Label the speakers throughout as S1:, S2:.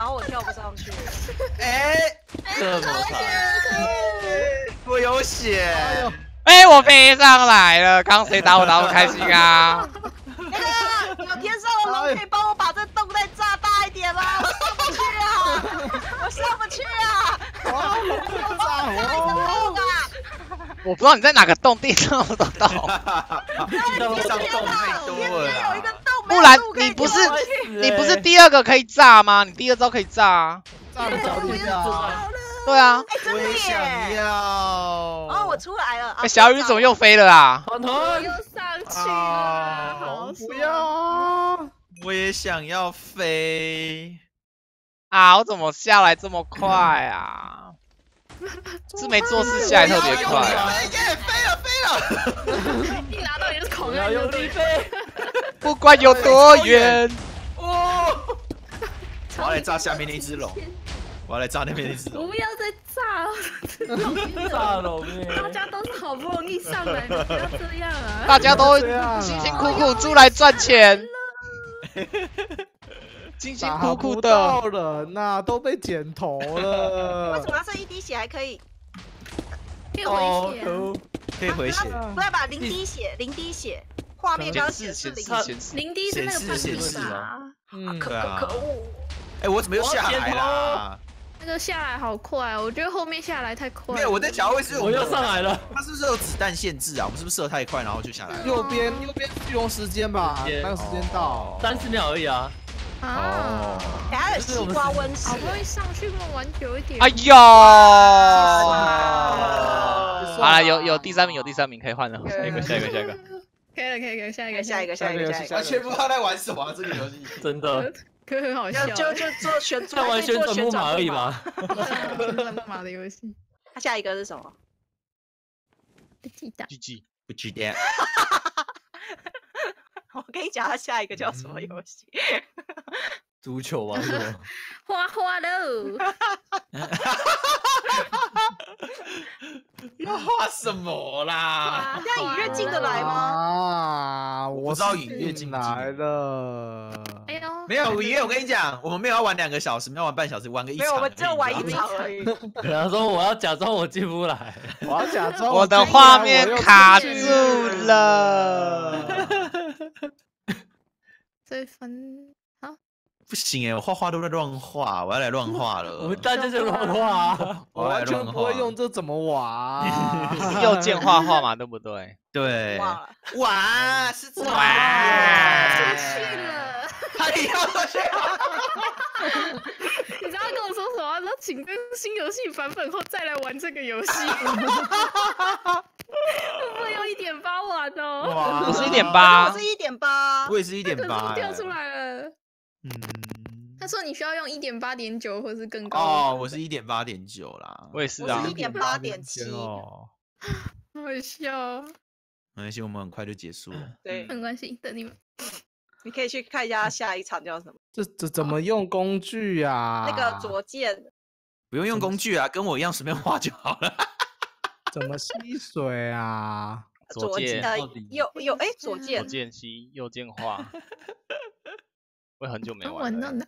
S1: 后我跳不上去。
S2: 哎，
S3: 这么惨，
S2: 我有血。
S4: 哎，我飞上来了，刚谁打我打不开心啊？
S1: 那个有天上的龙可以帮我把这洞再炸大一点吗？我上不去啊！我上不去啊！
S5: 哇，龙炸我！
S4: 我不知道你在哪个洞，地上我都洞。
S2: 地上洞太多了
S1: 有一个
S2: 啦。
S1: 洞，
S4: 不然你不是第二个可以炸吗？你第二招可以炸啊。
S5: 炸的脚底下。
S4: 对啊。
S1: 哎，真的
S2: 我也想
S1: 耶！
S2: 要。
S1: 哦，我出来了。
S4: 哎，小鱼怎么又飞了啊？
S3: 团
S6: 我
S3: 团
S6: 又上去了，好
S5: 不要啊！
S2: 我也想要飞。
S4: 啊，我怎么下来这么快啊？是没做事下来特别快啊。
S2: 飞了！
S6: 一拿到你就是恐
S3: 我要用力飞，
S4: 不管有多远。
S2: 哦！我要来炸下面那只龙，我要来炸那边那只龙。
S6: 不要再炸了，
S3: 炸龙耶！
S6: 大家都是好不容易上来的，不要这样啊！
S4: 大家都辛辛苦苦出来赚钱，辛辛苦苦的。
S5: 打不到人呐，都被剪头
S1: 为
S5: 了
S1: 什。么他剩一滴血还可以？
S6: 可以回血啊，
S2: 可以回血。
S1: 不要吧，零滴血，零滴血，画面刚显示零滴。
S4: 显示。
S6: 零滴是那个判定
S2: 显示
S6: 吧？
S5: 嗯，
S1: 可
S2: 对啊
S1: 可恶！
S2: 哎，我怎么又下来啦？
S6: 那个下来好快哦，我觉得后面下来太快了。
S2: 没有，我在想会是
S3: 我又上来了，
S2: 它是不是有子弹限制啊？我们是不是射太快，然后就下来了？
S5: 右边用时间吧，
S3: 时间
S5: 那个时间到。
S3: 30秒而已啊！
S6: 啊，
S1: 等下有西瓜温室
S6: 好，不容易上去，不能玩久一点。
S4: 哎呦！好了，有第三名，有第三名可以换了。下一个，下一个，下一个。
S6: 可以了，可以了，下一个，
S1: 下一个，下一个，下一个。
S2: 完全不知道在玩什么这个游戏。
S3: 真的，
S6: 可很好笑。
S1: 就做旋
S3: 在玩旋转木马而已嘛。
S6: 旋转木马的游戏。
S1: 它下一个是什么？
S6: 记得。
S4: GG。
S2: 不知道。
S1: 我跟你讲，它下一个叫什么游戏？
S3: 足球玩什么？
S6: 花花喽！
S2: 要画什么啦？
S1: 这样影月进得来吗？
S5: 啊，我
S2: 知道影月进
S5: 来了。
S6: 哎呦，
S2: 没有影月，我跟你讲，我们没有要玩2个小时，没有玩半小时，玩个1场。
S1: 没有，我们只有玩1场而已。
S3: 然后说我要假装我进不来，
S5: 我要假装
S4: 我的画面卡住了。
S6: 这分好，
S2: 不行哎，我画都在乱画，我要来乱画了。
S3: 我们大家就乱画啊！
S5: 我完全不会用这怎么玩？
S4: 是右键画画嘛，对不对？
S2: 对。
S1: 忘了。
S2: 哇，是这样。
S6: 出去了。
S2: 他也要出去。
S6: 你知道他跟我说什么？他说请更新游戏版本后再来玩这个游戏。会不会用1.8玩哦？
S2: 哇，
S4: 我是1.8，
S1: 我是1.8，
S2: 我也是1.8。
S6: 掉出来了。
S2: 嗯。
S6: 他说你需要用1.8.9或是更高。
S2: 哦，我是1.8.9啦。
S4: 我也是啊。
S1: 我是1.8.7。
S5: 哦，
S6: 好笑。
S2: 没关系，我们很快就结束了。
S1: 对，
S6: 没关系，等你们。
S1: 你可以去看一下下一场叫什么？
S5: 这怎么用工具呀？
S1: 那个左键。
S2: 不用用工具啊，跟我一样随便画就好了。
S5: 怎么吸水啊？
S4: 左键
S1: 左键。
S4: 左键吸，右键画。我很久没玩了。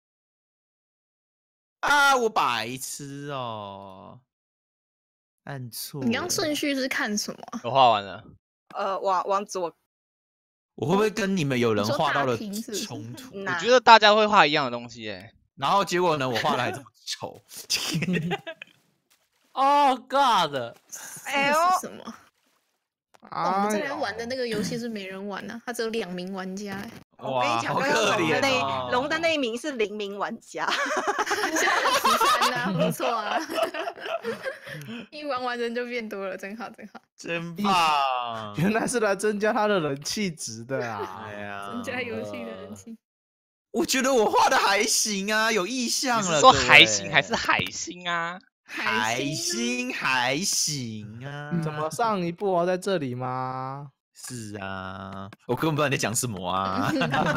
S2: 啊，我白痴哦，按错。
S6: 你刚顺序是看什么？
S4: 我画完了。
S1: 往左。
S2: 我会不会跟你们有人画到了冲突？
S4: 我觉得大家会画一样的东西哎。
S2: 然后结果呢，我画的还这么丑。
S3: Oh God！
S1: 哎呦，
S6: 什么？我们这边玩的那个游戏是没人玩啊，它只有2名玩家。
S1: 我跟你讲，
S2: 好可怜
S1: 龙的那一名是0名玩家。
S6: 13啊，不错啊。一玩完人就变多了，真好，真好。
S2: 真棒！
S5: 原来是来增加他的人气值的啊！
S2: 哎呀，
S6: 增加游戏的人气。
S2: 我觉得我画的还行啊，有意向了。
S4: 说还行还是海星啊？
S2: 还行还行啊。
S5: 怎么上一步哦，在这里吗？
S2: 是啊，我根本不知道你在讲什么啊！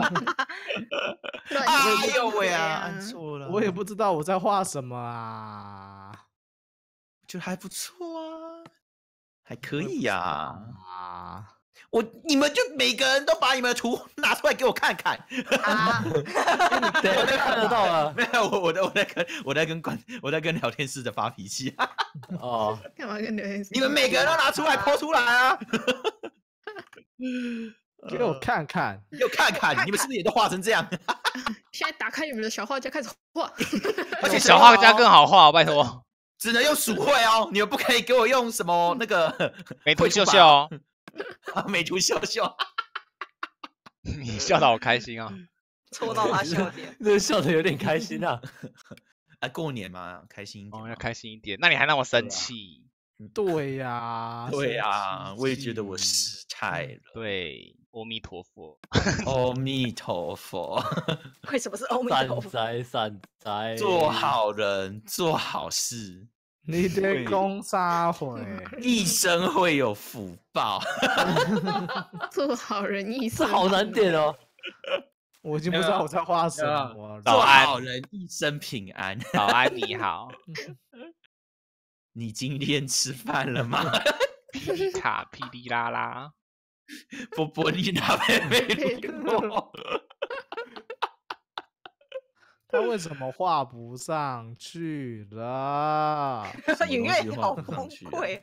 S6: 哎
S2: 呦喂啊，按错了。
S5: 我也不知道我在画什么啊。
S2: 我觉得还不错啊，还可以呀。 你们就每个人都把你们的图拿出来给我看看。
S1: 啊，
S3: 等一下就看得到了。
S2: 没有，我在跟聊天室的发脾气。
S3: 哦，
S6: 干嘛跟留言？
S2: 你们每个人都拿出来抛出来啊！
S5: 给我看看，
S2: 给我看看，你们是不是也都画成这样？
S6: 现在打开你们的小画家开始画。
S2: 而且
S4: 小画家更好画，拜托。
S2: 只能用鼠绘哦，你们不可以给我用什么那个
S4: 美图秀秀哦。
S2: 美图秀秀。
S4: 你笑得好开心啊！
S1: 戳到他笑点。
S3: 这笑得有点开心啊。
S2: 啊，过年嘛，开心一点。
S4: 哦，要开心一点。那你还让我生气？
S5: 对呀，
S2: 对啊，我也觉得我失态了。
S4: 对，阿弥陀佛。
S2: 阿弥陀佛。
S1: 为什么是阿弥陀佛？
S3: 善哉，
S2: 做好人，做好事，
S5: 你得攻杀回，
S2: 一生会有福报。
S6: 做好人一生，
S3: 这好难点哦。
S5: 我已经不知道我在画什么了。
S2: 做
S4: 早安
S2: 好人，一生平安。
S4: 早安，你好。
S2: 你今天吃饭了吗？
S4: 噼里卡噼里啦啦。
S2: 波波丽娜妹妹诺。
S5: 他为什么画不上去了？
S1: 影月好崩溃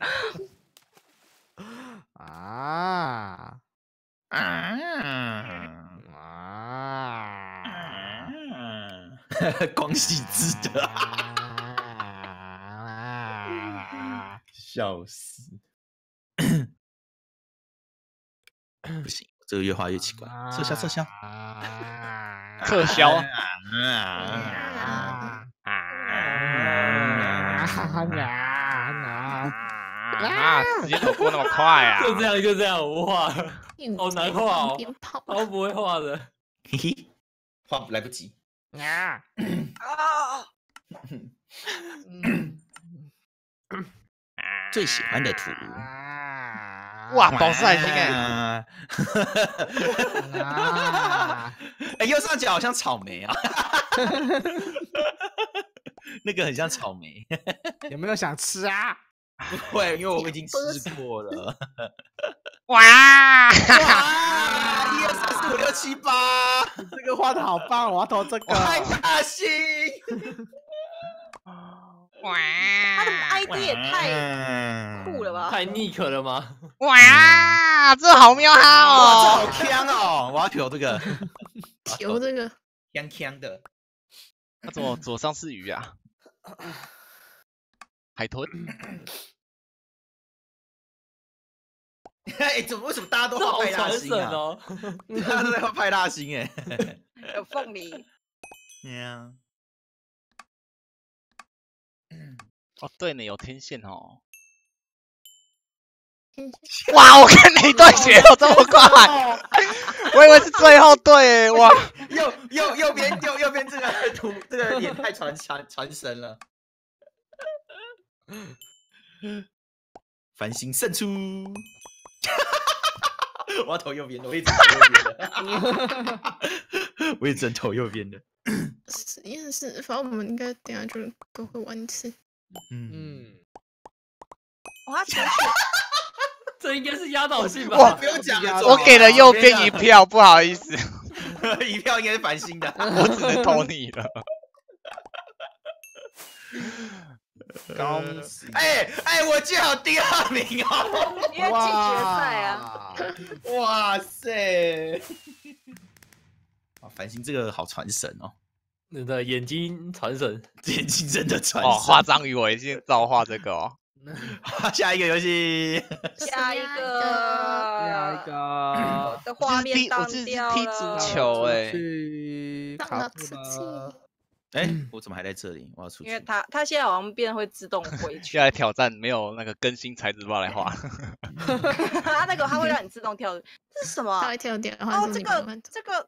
S5: 啊！
S2: 光喜之德。笑死！不行，这个越画越奇怪。撤销，撤销，
S4: 撤销。时间怎么过那么快啊？
S3: 就这样，我画，好难画哦，
S6: 鞭炮
S3: 超不会画的。
S2: 嘿嘿，画来不及。
S1: 啊！
S2: 最喜欢的图。
S4: 哇，宝石海星哎！
S2: 哎，右上角好像草莓啊。那个很像草莓。
S5: 有没有想吃啊？
S2: 不会，因为我已经吃过了。
S4: 哇！
S2: 1、2、3、4、5、6、7、8，
S5: 这个画的好棒，我要投这个。
S2: 太开心！
S4: 哇！
S1: 他的 ID 也太酷了吧！
S3: 太 Nick 了吗？
S4: 哇，这好喵哈
S2: 哇，这
S4: 哦！
S2: 好强哦！我要投这个，
S6: 求这个
S2: 强强的。
S4: 那怎么左上是鱼啊？海豚。
S2: 哎，怎么为什么大家都画
S3: 好
S2: 派大
S3: 传
S2: 星啊？
S3: 神哦。
S2: 大家都在画派大星哎。
S1: 有凤梨，
S2: 呀。
S4: 哦，对呢，有天线哦。哇，我看哪一段写有这么快？我以为是最后对，哇！
S2: 右边这个图，这个脸太传神了。繁星胜出。我要投右边的，我一直投右边的。我也只能投右边的。
S6: 实验室，反正我们应该等一下就都会玩一次。
S1: 哇，前
S3: 这应该是压倒性
S2: 哇，
S3: 吧？
S2: 不用讲了，
S4: 我给了右边一票，不好意思，
S2: 一票应该是繁星的。
S4: 我只能投你了。
S5: 恭喜！
S2: 哎，我居然有第2名哦！
S1: 因为进决赛啊！
S2: 哇塞！哇，繁星这个好传神哦。
S3: 你的眼睛传神，
S2: 眼睛真的传神。
S4: 哦，画章鱼我已经照画这个哦。
S2: 下一个游戏，
S1: 下一
S5: 下
S1: 个，
S5: 一个
S1: 我的画面当
S4: 我是
S1: 掉
S4: 踢足球哎。
S5: 去
S6: 到
S5: 卡布
S6: 了自
S5: 了。
S2: 哎，我怎么还在这里？我要出去。
S1: 因为他现在好像变会自动回去，
S4: 要来挑战没有那个更新材质包来画。
S1: 他那个他会让你自动跳，这是什么啊？
S6: 他会跳掉的话，
S1: 哦，
S6: 是
S1: 这
S6: 你慢慢走。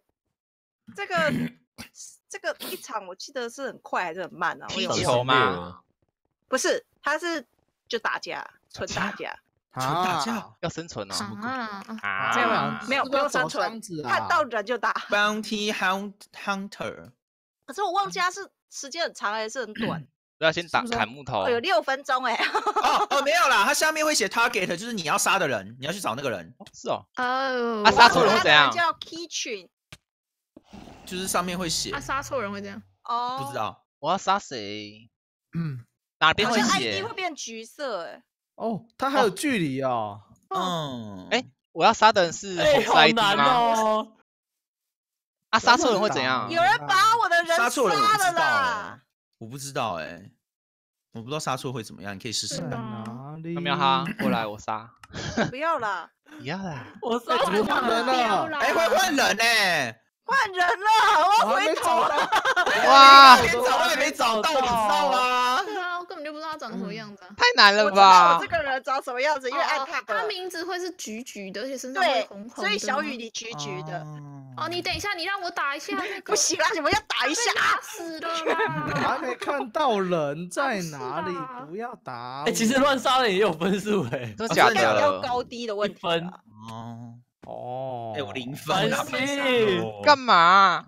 S1: 这个一场我记得是很快还是很慢啊？我有
S4: 踢球吗？
S1: 不是，他是就打架，纯打架。
S2: 打架
S4: 要生存哦。
S6: 啊，
S1: 这样
S4: 啊！
S1: 没有不用生存，看到人就打。
S2: Bounty Hunter，
S1: 可是我忘记他是时间很长还是很短。
S4: 要先打
S5: 是不是啊
S4: 砍木头
S1: 哦，。有6分钟哎。
S2: 哦，没有啦，它下面会写 target，就是你要杀的人，你要去找那个人，
S4: 是哦，
S6: 哦，
S4: 啊杀错人会怎样
S1: 叫 key 群
S2: 就是上面会写
S6: 啊，，杀错人会这样。
S1: 哦，
S2: 不知。道。
S4: 我要杀谁？
S5: 嗯，
S4: 哪边会
S1: 好像 ID
S4: 写
S1: 会？变橘色哎。
S5: 哦，它还有距离哦。
S2: 嗯，
S4: 哎我要杀的人是
S3: 哎，
S4: 红色
S3: 好
S4: ID
S3: 难
S4: 吗？
S3: 哦。
S4: 啊，杀错人会怎样？
S1: 有人把我的人
S2: 杀错人我不
S1: 了
S2: 知道
S1: 啦
S2: 哎。，我不知道哎，我不知道杀错会怎么样，你可以试试
S5: 在
S2: 看。
S5: 哪里？
S4: 有没有哈？过来，我杀。
S1: 不要啦，
S4: 不要啦，
S3: 我杀
S5: 怎么换人了？
S6: 啦
S2: 哎，会换人呢，
S1: 换人了，我要
S5: 我还没
S1: 回头
S5: 找
S1: 了。
S5: 到。
S4: 哇
S2: 连找都还没找到，你知道吗？
S6: 对啊，我根本就不知道他长什么样子啊。
S4: 太难了
S1: 我知道
S4: 吧
S1: 我这？个人长什么样子，因为按 tag
S6: 他
S1: 了。
S6: 名字会是橘橘的，而且身上会
S1: 对
S6: 红红的。
S1: 所以小雨你橘橘的。
S6: 哦，你等一下，你让我打一下那个。
S1: 不行啦，你们要打一下
S6: 被打死了啦！
S5: 我还没看到人在哪里
S6: 啊不是啊，
S5: 不要打我。
S3: 哎，其实乱杀人也有分数哎。
S4: 真的假
S1: 应该比较
S4: 的？
S1: 高低的问题
S3: 1分
S1: 啦。
S2: 哦，
S5: 哦，
S2: 哎，我0分啊，
S3: 烦死
S4: 干嘛？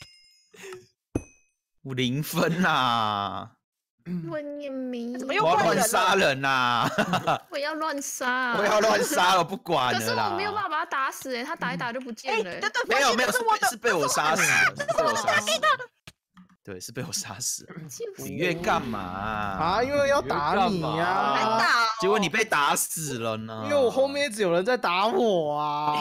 S2: 我0分呐，
S6: 问也没，
S1: 怎么
S2: 我要乱
S1: 又换人了
S2: 杀人呐，
S6: 我要乱杀？
S2: 我要乱杀了，不管
S6: 可是
S2: 了啦。
S6: 我没有办法把他打死哎，他打一打就不
S1: 哎，
S6: 见了欸。
S1: 对对，
S2: 没有没有，
S1: 是我的，
S2: 是被我杀死了，是被我杀死
S6: 哦
S2: 了。对，是被我杀死了。
S6: 就是
S2: 你越干嘛
S5: 啊，因为要打你
S1: 来
S5: 呀，
S1: 打哦。
S2: 结果你被打死了呢。
S5: 因为我后面一直有人在打我啊。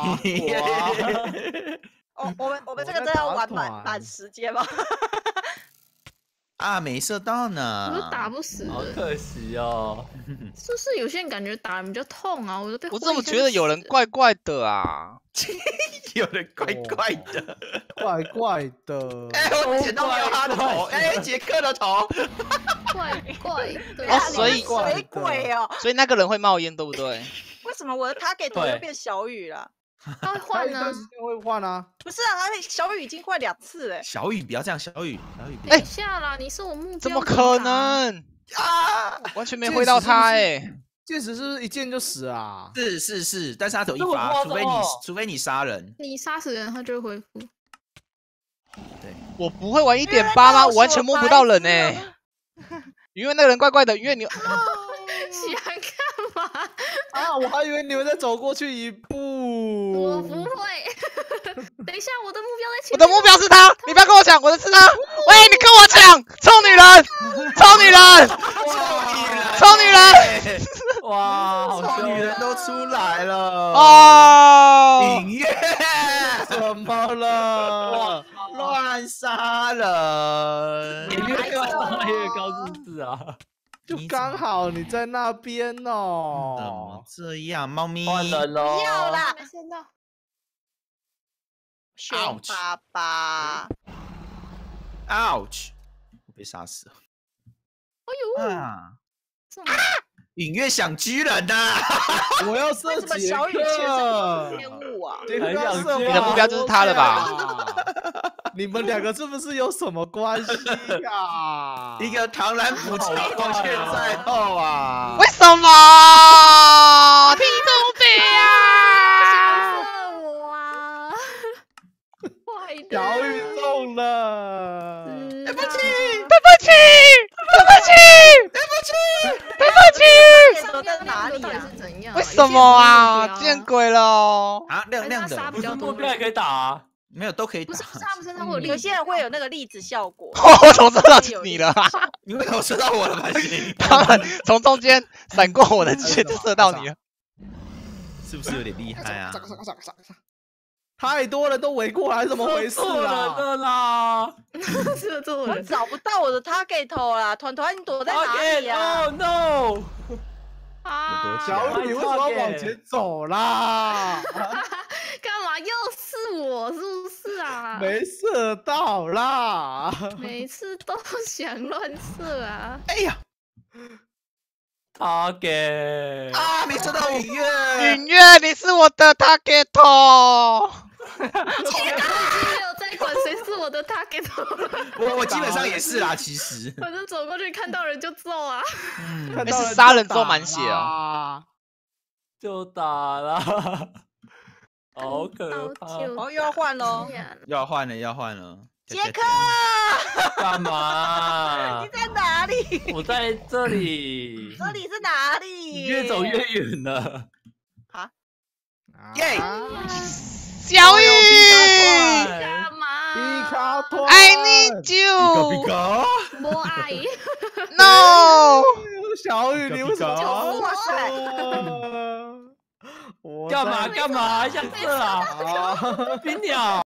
S1: 哦，我们这个
S5: 我在
S1: 真的要玩
S5: 打团
S1: 满时间吗？
S2: 啊，没射到
S6: 我
S2: 呢。
S6: 都打不死了。
S3: 好可惜哦。
S6: 是不是有些人感觉打人比较痛啊？我都被
S4: 我怎么
S6: 挥一下
S4: 觉得有人
S6: 就死了
S4: 怪怪的啊？
S2: 有人怪怪的。
S5: 怪怪的。
S2: 哎，我捡到没有他的头。哎，杰克的头。
S6: 怪怪的？
S4: 哦所以
S1: 水鬼哦？
S4: 所以那个人会冒烟，对不对？
S1: 为什么我的 target 头
S3: 对
S1: 又变小雨了？
S6: 他会
S5: 他
S6: 换呢
S5: 一段？时间会换啊。
S1: 不是啊，小雨已经换2次哎。
S2: 小雨不要这样，小雨，小雨不
S6: 等
S2: 要
S6: 一下啦，你是我目标。
S4: 怎么可？能？
S2: 啊！
S4: 完全没挥到他哎！
S5: 剑石是不是一剑就死啊？
S2: 是，但是他只有
S3: 这么
S2: 1发，
S3: 夸张哦
S2: 除非你杀人。
S6: 你杀死人，他就会恢复。
S2: 对，
S4: 我不会玩1.8吗？我完全摸不到人哎！因为那个人怪怪的，因为你
S6: 想干嘛？
S5: 啊，我还以为你们再走过去一步。
S6: 我不会。等一下，我的目标在前面。
S4: 我的目标是他，你不要跟我抢，我的是他。喂，你跟我抢，臭女人，臭女人，臭女人！
S3: 哇，好
S2: 臭女人都出来了。
S4: 哦，
S2: 影月
S5: 怎么了？
S2: 乱杀人。
S3: 越高越高是不是啊？
S5: 就刚好你在那边
S2: 怎么
S5: 哦。
S2: 这样，猫咪？
S3: 换人喽！
S1: 不要啦，
S6: 没见到。
S1: 熊
S2: Ouch
S1: 爸爸，
S2: Ouch！我被杀死了。
S6: 哎呦，
S2: 啊！
S6: 这么
S2: 影月想狙人呐！
S5: 我要射
S1: 为什么
S5: 杰
S1: 小雨全身
S5: 克
S1: 是。烟雾啊？
S5: 杰克要射
S3: 你
S4: 的目标就是他了吧
S5: 吧？你们两个是不是有什么关系呀？
S2: 一个螳螂捕蝉，黄雀在后啊！
S4: 为什么？踢中北啊！
S6: 射我啊！坏的。
S5: 小雨中了。
S1: 对不起，
S4: 对不起，对不起，对不起！
S1: 躲在哪里
S6: 到底
S1: 啊？
S6: 是怎样？
S4: 为什么啊？见鬼了哦！
S2: 啊，亮亮的
S6: 还是他杀，比较多
S3: 目标也可以打啊。
S2: 没有都可以打
S6: 不是。不是，他们身上会有粒子
S1: 有些人会有那个粒子效果。
S4: 我怎么知道是你了啊？
S2: 因为我射到我了吧？
S4: 他们从中间闪过我的箭，就射到你了。
S2: 是不是有点厉害啊？
S5: 太多人都围过来，怎么回事
S3: 错人
S5: 啊？
S3: 了啦！
S6: 射错
S1: 我
S6: 人。
S1: 找不到我的 target 头啦，团团你躲在哪里啊？
S3: Oh no！
S6: 啊！
S5: 小雨，你为什么要往前走啦？
S6: 干嘛又是我？是不是啊？
S5: 没射到啦。
S6: 每次都想乱射啊！
S2: 哎呀！
S3: 他给
S2: 啊，没射到影月。
S4: 允月，你是我的 target。
S6: 没有在管谁是我的 target 了，
S2: 我基本上也是啦，其实。
S6: 反正走过去看到人就揍啊！
S5: 看到
S4: 是杀人之后满血哦
S5: 哦。
S3: 就打啦，好可怕！
S1: 哦，又要换喽。
S2: 要换了，要换了。
S1: 杰克，
S3: 干嘛
S1: 你？在哪里里？
S3: 我在这里，
S1: 这里是哪里？
S3: 你越走越远了。
S2: 耶！
S4: 小雨
S6: 干嘛？
S5: 皮卡团
S4: ，I need
S2: 皮
S4: you。
S2: 卡，
S6: 我爱。
S4: No，
S5: 小雨，你为什么
S2: 皮卡
S1: 哇塞！
S5: 我
S3: 干嘛干嘛？像这啊，
S5: 啊？
S3: 冰鸟。